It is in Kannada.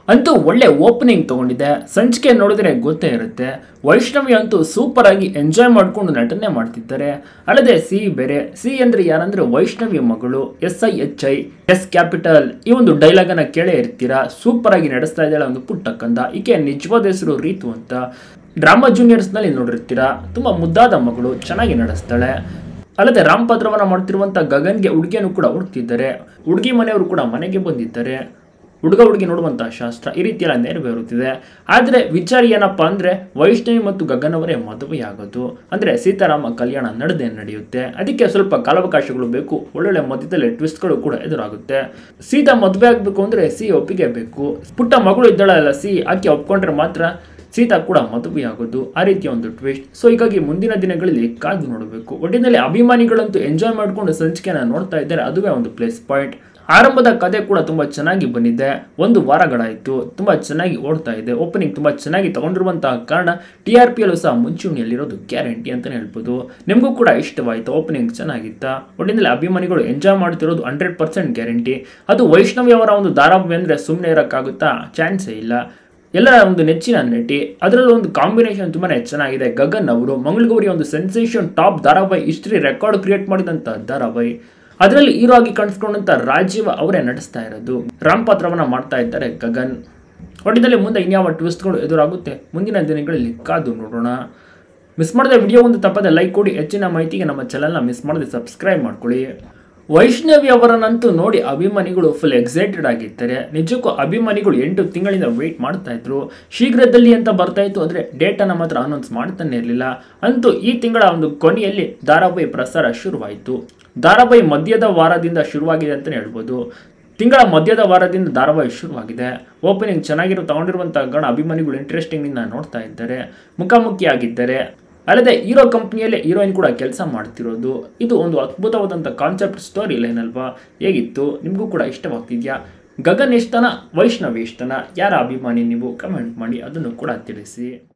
ಅಂತೂ ಒಳ್ಳೆ ಓಪನಿಂಗ್ ತಗೊಂಡಿದೆ. ಸಂಚಿಕೆ ನೋಡಿದ್ರೆ ಗೊತ್ತೇ ಇರುತ್ತೆ. ವೈಷ್ಣವಿ ಅಂತೂ ಸೂಪರ್ ಆಗಿ ಎಂಜಾಯ್ ಮಾಡ್ಕೊಂಡು ನಟನೆ ಮಾಡ್ತಿದ್ದಾರೆ. ಅಲ್ಲದೆ ಸಿ ಬೇರೆ. ಸಿ ಅಂದ್ರೆ ಯಾರಂದ್ರೆ ವೈಷ್ಣವಿ ಮಗಳು. SIHI ಎಸ್ ಕ್ಯಾಪಿಟಲ್ ಈ ಒಂದು ಡೈಲಾಗ್ ಅನ್ನ ಕೇಳೇ ಇರ್ತೀರಾ. ಸೂಪರ್ ಆಗಿ ನಡೆಸ್ತಾ ಇದ್ದಾಳೆ ಒಂದು ಪುಟ್ಟ ಕಂದ. ಈಕೆ ನಿಜವಾದ ಹೆಸರು ರೀತು ಅಂತ. ಡ್ರಾಮಾ ಜೂನಿಯರ್ಸ್ ನಲ್ಲಿ ನೋಡಿರ್ತೀರಾ. ತುಂಬಾ ಮುದ್ದಾದ ಮಗಳು, ಚೆನ್ನಾಗಿ ನಡೆಸ್ತಾಳೆ. ಅಲ್ಲದೆ ರಾಮ್ ಪಾತ್ರವನ್ನ ಮಾಡ್ತಿರುವಂತ ಗಗನ್ಗೆ ಹುಡುಗಿಯನ್ನು ಕೂಡ ಹುಡುಕ್ತಿದ್ದಾರೆ. ಹುಡುಗಿ ಮನೆಯವರು ಕೂಡ ಮನೆಗೆ ಬಂದಿದ್ದಾರೆ. ಹುಡುಗ ಹುಡುಗಿ ನೋಡುವಂತಹ ಶಾಸ್ತ್ರ ಈ ರೀತಿ ಎಲ್ಲ ನೆರವೇರುತ್ತಿದೆ. ಆದರೆ ವಿಚಾರ ಏನಪ್ಪಾ ಅಂದ್ರೆ ವೈಷ್ಣವಿ ಮತ್ತು ಗಗನ್ ಅವರೇ ಮದುವೆಯಾಗೋದು. ಅಂದ್ರೆ ಸೀತಾರಾಮ ಕಲ್ಯಾಣ ನಡೆಯುತ್ತೆ. ಅದಕ್ಕೆ ಸ್ವಲ್ಪ ಕಾಲಾವಕಾಶಗಳು ಬೇಕು. ಒಳ್ಳೊಳ್ಳೆ ಮಧ್ಯದಲ್ಲಿ ಟ್ವಿಸ್ಟ್ಗಳು ಕೂಡ ಎದುರಾಗುತ್ತೆ. ಸೀತಾ ಮದುವೆ ಆಗ್ಬೇಕು ಅಂದ್ರೆ ಸಿ ಒಪ್ಪಿಗೆ ಬೇಕು. ಪುಟ್ಟ ಮಗಳು ಇದ್ದಾಳಲ್ಲ ಸಿ, ಆಕೆ ಒಪ್ಕೊಂಡ್ರೆ ಮಾತ್ರ ಸೀತಾ ಕೂಡ ಮದುವೆಯಾಗೋದು. ಆ ರೀತಿಯ ಒಂದು ಟ್ವಿಸ್ಟ್. ಸೊ ಹೀಗಾಗಿ ಮುಂದಿನ ದಿನಗಳಲ್ಲಿ ಕಾದು ನೋಡಬೇಕು. ಒಟ್ಟಿನಲ್ಲಿ ಅಭಿಮಾನಿಗಳಂತೂ ಎಂಜಾಯ್ ಮಾಡ್ಕೊಂಡು ಸಂಚಿಕೆನ ನೋಡ್ತಾ ಇದ್ದಾರೆ. ಅದುವೇ ಒಂದು ಪ್ಲಸ್ ಪಾಯಿಂಟ್. ಆರಂಭದ ಕಥೆ ಕೂಡ ತುಂಬಾ ಚೆನ್ನಾಗಿ ಬಂದಿದೆ. 1 ವಾರಗಳಾಯಿತು. ತುಂಬಾ ಚೆನ್ನಾಗಿ ಓಡ್ತಾ ಇದೆ. ಓಪನಿಂಗ್ ತುಂಬಾ ಚೆನ್ನಾಗಿ ತಗೊಂಡಿರುವಂತಹ ಕಾರಣ TRP ಯಲ್ಲೂ ಸಹ ಮುಂಚೂಣಿಯಲ್ಲಿರೋದು ಗ್ಯಾರಂಟಿ ಅಂತಾನೆ ಹೇಳ್ಬೋದು. ನಿಮಗೂ ಕೂಡ ಇಷ್ಟವಾಯಿತು? ಓಪನಿಂಗ್ ಚೆನ್ನಾಗಿತ್ತ? ಒಟ್ಟಿನಲ್ಲಿ ಅಭಿಮಾನಿಗಳು ಎಂಜಾಯ್ ಮಾಡ್ತಿರೋದು 100% ಗ್ಯಾರಂಟಿ. ಅದು ವೈಷ್ಣವಿ ಅವರ ಒಂದು ಧಾರಾವಾಹಿ ಅಂದ್ರೆ ಸುಮ್ಮನೆ ಇರೋಕ್ಕಾಗುತ್ತಾ? ಚಾನ್ಸೇ ಇಲ್ಲ. ಎಲ್ಲರ ಒಂದು ನೆಚ್ಚಿನ ನಟಿ. ಅದರಲ್ಲೂ ಒಂದು ಕಾಂಬಿನೇಷನ್ ತುಂಬಾನೇ ಚೆನ್ನಾಗಿದೆ. ಗಗನ್ ಅವರು ಮಂಗಳಗೌರಿ ಒಂದು ಸೆನ್ಸೇಷನ್ ಟಾಪ್ ಧಾರಾವಾಹಿ, ಹಿಸ್ಟ್ರಿ ರೆಕಾರ್ಡ್ ಕ್ರಿಯೇಟ್ ಮಾಡಿದಂತ ಧಾರಾವಾಹಿ. ಅದರಲ್ಲಿ ಹೀರೋ ಆಗಿ ಕಾಣಿಸ್ಕೊಂಡಂತ ರಾಜೀವ್ ಅವರೇ ನಡೆಸ್ತಾ ಇರೋದು. ರಾಮ್ ಪಾತ್ರವನ್ನ ಮಾಡ್ತಾ ಇದ್ದಾರೆ ಗಗನ್. ಒಟ್ಟಿನಲ್ಲಿ ಮುಂದೆ ಇನ್ಯಾವ ಟ್ವಿಸ್ಟ್ಗಳು ಎದುರಾಗುತ್ತೆ ಮುಂದಿನ ದಿನಗಳಲ್ಲಿ ಕಾದು ನೋಡೋಣ. ಮಿಸ್ ಮಾಡದೆ ವಿಡಿಯೋ ಒಂದು ತಪ್ಪದೆ ಲೈಕ್ ಕೊಡಿ. ಹೆಚ್ಚಿನ ಮಾಹಿತಿಗೆ ನಮ್ಮ ಚಾನೆಲ್ನ ಮಿಸ್ ಮಾಡದೆ ಸಬ್ಸ್ಕ್ರೈಬ್ ಮಾಡ್ಕೊಳ್ಳಿ. ವೈಷ್ಣವಿ ಅವರನ್ನಂತೂ ನೋಡಿ ಅಭಿಮಾನಿಗಳು ಫುಲ್ ಎಕ್ಸೈಟೆಡ್ ಆಗಿರ್ತಾರೆ. ನಿಜಕ್ಕೂ ಅಭಿಮಾನಿಗಳು 8 ತಿಂಗಳಿಂದ ವೇಟ್ ಮಾಡ್ತಾ ಇದ್ರು. ಶೀಘ್ರದಲ್ಲಿ ಅಂತ ಬರ್ತಾ ಇತ್ತು, ಆದರೆ ಡೇಟ್ ಅನ್ನ ಮಾತ್ರ ಅನೌನ್ಸ್ ಮಾಡ್ತಾನೆ ಇರಲಿಲ್ಲ. ಅಂತೂ ಈ ತಿಂಗಳ ಒಂದು ಕೊನೆಯಲ್ಲಿ ಧಾರಾವಾಹಿ ಪ್ರಸಾರ ಶುರುವಾಯಿತು. ಧಾರಾವಾಹಿ ಮಧ್ಯದ ವಾರದಿಂದ ಶುರುವಾಗಿದೆ ಅಂತಲೇ ಹೇಳ್ಬೋದು. ತಿಂಗಳ ಮಧ್ಯದ ವಾರದಿಂದ ಧಾರಾವಾಹಿ ಶುರುವಾಗಿದೆ. ಓಪನಿಂಗ್ ಚೆನ್ನಾಗಿರೋ ತಗೊಂಡಿರುವಂತಹ ಗಣ ಅಭಿಮಾನಿಗಳು ಇಂಟ್ರೆಸ್ಟಿಂಗ್ ಇಂದ ನೋಡ್ತಾ ಇದ್ದಾರೆ, ಮುಖಾಮುಖಿ ಆಗಿದ್ದಾರೆ. ಅಲ್ಲದೆ ಹೀರೋ ಕಂಪ್ನಿಯಲ್ಲೇ ಹೀರೋಯಿನ್ ಕೂಡ ಕೆಲಸ ಮಾಡ್ತಿರೋದು. ಇದು ಒಂದು ಅದ್ಭುತವಾದಂಥ ಕಾನ್ಸೆಪ್ಟ್ ಸ್ಟೋರಿ ಲೈನ್ ಅಲ್ವಾ? ಹೇಗಿತ್ತು? ನಿಮಗೂ ಕೂಡ ಇಷ್ಟವಾಗ್ತಿದ್ಯಾ? ಗಗನ್ ಇಷ್ಟನಾ, ವೈಷ್ಣವಿ ಇಷ್ಟನಾ? ಯಾರ ಅಭಿಮಾನಿ ನೀವು? ಕಮೆಂಟ್ ಮಾಡಿ ಅದನ್ನು ಕೂಡ ತಿಳಿಸಿ.